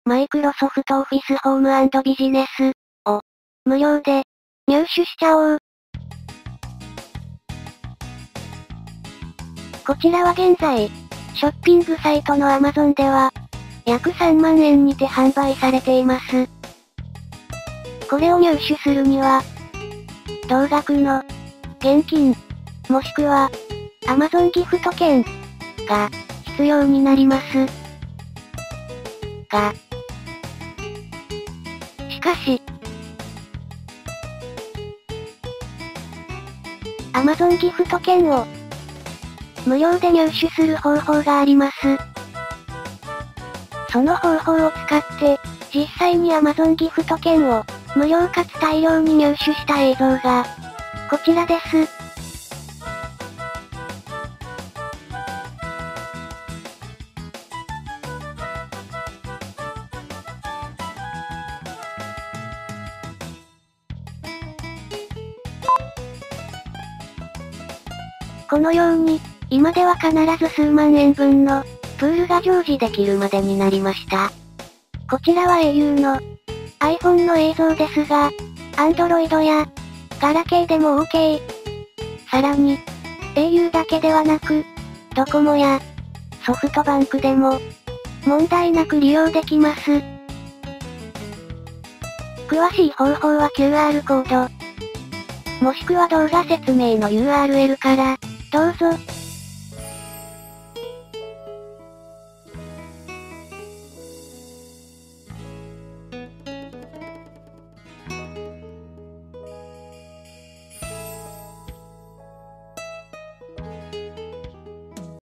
マイクロソフトオフィスホーム&ビジネスを無料で入手しちゃおう。こちらは現在、ショッピングサイトの Amazon では、約3万円にて販売されています。これを入手するには、同額の現金、もしくは Amazon ギフト券が必要になります。しかし、Amazon ギフト券を無料で入手する方法があります。その方法を使って、実際に Amazon ギフト券を無料かつ大量に入手した映像が、こちらです。このように、今では必ず数万円分のプールが常時できるまでになりました。こちらは au の iPhone の映像ですが、Android やガラケーでも OK。さらに、au だけではなく、ドコモやソフトバンクでも問題なく利用できます。詳しい方法は QR コード、もしくは動画説明の URL から、どうぞ。